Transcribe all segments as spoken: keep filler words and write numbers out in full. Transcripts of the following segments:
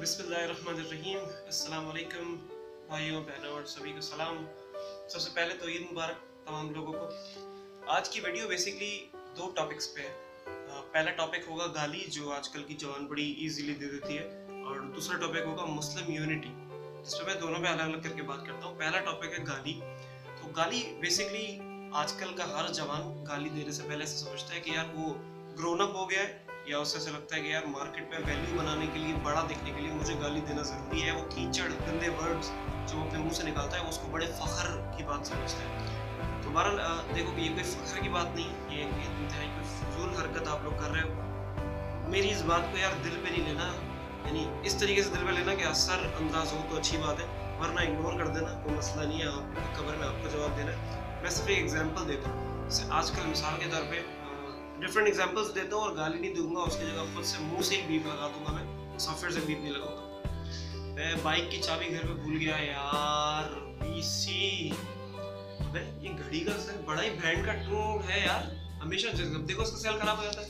बिस्मिल्लाहिर्रहमानिर्रहीम। अस्सलाम वालेकुम भाइयों बहनों और सभी को सलाम। सबसे पहले तो ईद मुबारक तमाम लोगों को। आज की वीडियो बेसिकली दो टॉपिक्स पे है। पहला टॉपिक होगा गाली, जो आजकल की जवान बड़ी इजीली दे देती है, और दूसरा टॉपिक होगा मुस्लिम यूनिटी, जिसपे मैं दोनों में अलग अलग करके बात करता हूँ। पहला टॉपिक है गाली। तो गाली बेसिकली आजकल का हर जवान गाली देने से पहले से समझता है कि यार वो ग्रोन अप हो गया है, या उससे ऐसा लगता है कि यार मार्केट में वैल्यू बनाने के लिए, बड़ा दिखने के लिए मुझे गाली देना जरूरी है। वो कीचड़ गंदे वर्ड्स जो अपने मुंह से निकालता है उसको बड़े फख्र की बात समझता है। तो बहरहाल देखो कि ये कोई फख्र की बात नहीं, ये इंतहाई कोई फजूल हरकत आप लोग कर रहे हो। मेरी इस बात को यार दिल पे नहीं लेना, यानी इस तरीके से दिल पे लेना कि असर अंदाज हो तो अच्छी बात है, वरना इग्नोर कर देना, कोई मसला नहीं है। आप कबर में आपको जवाब देना है। मैं सिर्फ एक एग्जाम्पल देता हूँ। जैसे आजकल मिसाल के तौर पे डिफरेंट एग्जांपल्स देता हूँ और गाली नहीं दूंगा, उसकी जगह खुद से मुंह से ही बीप लगा दूंगा। मैं सॉफ्टवेयर से बीप नहीं लगाऊंगा। मैं बाइक की चाबी घर पे भूल गया यार, बीसी। अबे ये घड़ी का सेल बड़ा ही ब्रांड का टूट है यार, हमेशा जब देखो उसका सेल खराब हो जाता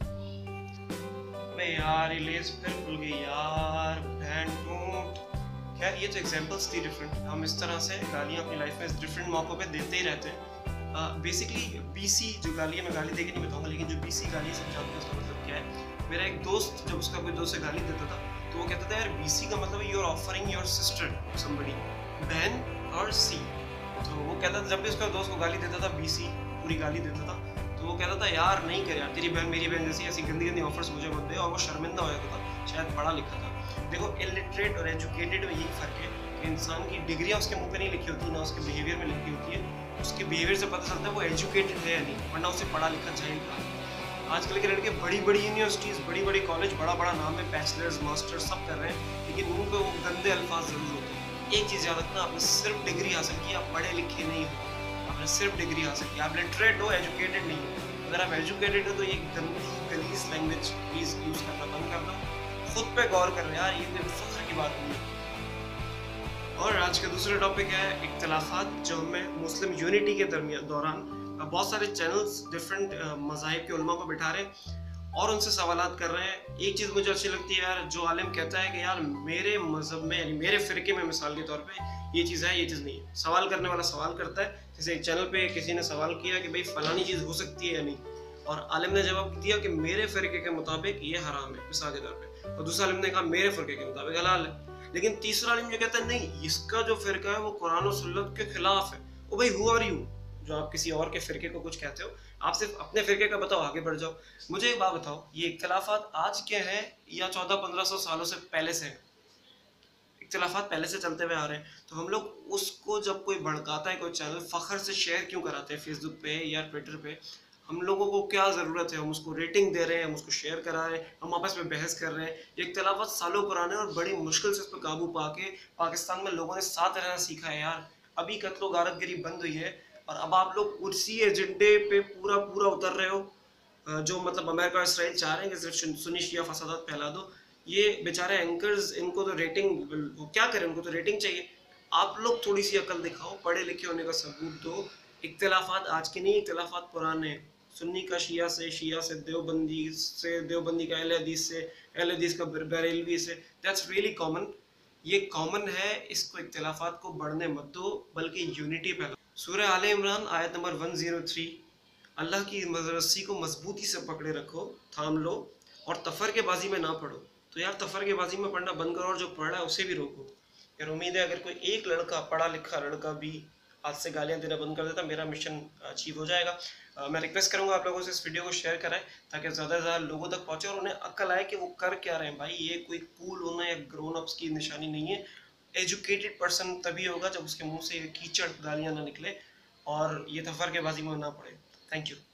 है। अबे यार ये लेस फिर भूल गई यार, ब्रांड टूट। खैर ये तो एग्जांपल्स थी डिफरेंट। हम इस तरह से गालियां अपनी लाइफ में डिफरेंट मौकों पे देते ही रहते हैं। बेसिकली uh, बीसी जो गाली है, मैं गाली देके नहीं बताऊंगा, लेकिन जो बीसी गाली समझाते हैं उसका मतलब क्या है। मेरा एक दोस्त जब उसका कोई दोस्त से गाली देता था तो वो कहता था यार बीसी का मतलब you are offering your sister somebody, बहन और सी। तो वो कहता था जब भी उसका दोस्त को गाली देता था, बीसी पूरी गाली देता था, तो वो कहता था यार नहीं कर यार, तेरी बहन मेरी बहन जैसी ऐसी गंदी गंदी ऑफर्स मुझे मत दे। और वो शर्मिंदा हो जाता था, शायद पढ़ा लिखा था। देखो इलिटरेट और एजुकेटेड में यही फर्क है कि इंसान की डिग्रियां उसके मुंह पे नहीं लिखी होती, ना उसके बिहेवियर में लिखी होती है। उसके बिहेवियर से पता चलता है वो एजुकेटेड है या नहीं, वरना उसे पढ़ा लिखा चाहिए था। आजकल के लड़के बड़ी बड़ी यूनिवर्सिटीज, बड़ी बड़ी कॉलेज, बड़ा बड़ा नाम है, बैचलर्स मास्टर्स सब कर रहे हैं, लेकिन मुंह पे वो गंदे अल्फाज जरूर होते हैं। एक चीज़ याद रखना, आपने सिर्फ डिग्री हासिल की, आप पढ़े लिखे नहीं हो, आपने सिर्फ डिग्री हासिल की, आप लिटरेट हो, एजुकेटेड नहीं हो। अगर आप एजुकेटेड हो तो ये गंदी गलीज लैंग्वेज प्लीज यूज करना बंद कर दो, खुद पे गौर करो यार, ये कोई फख्र की बात नहीं है। और आज का दूसरा टॉपिक है इख्तिलाफात, जो हमें मुस्लिम यूनिटी के दरमियान दौरान बहुत सारे चैनल्स डिफरेंट मज़ाहिब के उलमा को बिठा रहे हैं और उनसे सवालात कर रहे हैं। एक चीज़ मुझे अच्छी लगती है यार, जो आलिम कहता है कि यार मेरे मज़हब में, यानी मेरे फ़िरके में मिसाल के तौर पे ये चीज़ है, ये चीज़ नहीं है। सवाल करने वाला सवाल करता है। जैसे एक चैनल पे किसी ने सवाल किया कि भाई फ़लानी चीज़ हो सकती है या नहीं, और आलिम ने जवाब दिया कि मेरे फ़िरके के मुताबिक ये हराम है मिसाल के तौर पर, और दूसरा आलिम ने कहा मेरे फ़िरके के मुताबिक हलाल है। लेकिन तीसरा आलिम जो कहता है नहीं, इसका जो फिरका है वो कुरान और सुन्नत के खिलाफ है। ओ भाई हु आर यू जो आप किसी और के फिरके को कुछ कहते हो? आप सिर्फ अपने फिरके का बताओ, आगे बढ़ जाओ। मुझे एक बात बताओ, ये इख्तिलाफात आज के हैं या चौदह पंद्रह सौ सालों से पहले से हैं? इख्तिलाफात पहले से चलते हुए आ रहे हैं, तो हम लोग उसको जब कोई भड़काता है, कोई चैनल फख्र से शेयर क्यों कराते हैं फेसबुक पे या ट्विटर पे? हम लोगों को क्या ज़रूरत है? हम उसको रेटिंग दे रहे हैं, हम उसको शेयर करा रहे हैं, हम आपस में बहस कर रहे हैं। ये इख्तिलाफात सालों पुराने और बड़ी मुश्किल से इस पर काबू पा के पाकिस्तान में लोगों ने साथ रहना सीखा है यार। अभी कत्लो गारतगिरी बंद हुई है और अब आप लोग उसी एजेंडे पे पूरा पूरा उतर रहे हो, जो मतलब अमेरिका और इसराइल चाह रहे हैं कि सिर्फ सुन्नी शिया फसादात फैला दो। ये बेचारे एंकर्स, इनको तो रेटिंग, वो क्या करें, उनको तो रेटिंग चाहिए। आप लोग थोड़ी सी अकल दिखाओ, पढ़े लिखे होने का सबूत दो। इख्तिलाफात आज के नहीं, इख्तिलाफात पुराने। सुन्नी का शिया से, शिया से देवबंदी से, देवबंदी का अहले हदीस से, अहले हदीस का बरेलवी से, दैट्स रियली कॉमन। ये कॉमन है, इसको इख्तिलाफात को बढ़ने मत दो, बल्कि यूनिटी फैलाओ। सूरह आले इमरान आयत नंबर एक सौ तीन, अल्लाह की रस्सी को मजबूती से पकड़े रखो, थाम लो, और तफर के बाजी में ना पढ़ो। तो यार तफर के बाजी में पढ़ना बंद करो, और जो पढ़ रहा है उसे भी रोको। यार उम्मीद है अगर कोई एक लड़का, पढ़ा लिखा लड़का भी आज से गालियाँ देना बंद कर देता, मेरा मिशन अचीव हो जाएगा। uh, मैं रिक्वेस्ट करूंगा आप लोगों से इस वीडियो को शेयर कराएं, ताकि ज़्यादा से ज़्यादा लोगों तक पहुंचे और उन्हें अक्ल आए कि वो कर क्या रहे हैं। भाई ये कोई कूल होना या ग्रोन अप्स की निशानी नहीं है। एजुकेटेड पर्सन तभी होगा जब उसके मुंह से कीचड़ गालियाँ ना निकले और ये तफर के बाजी में ना पड़े। Thank you.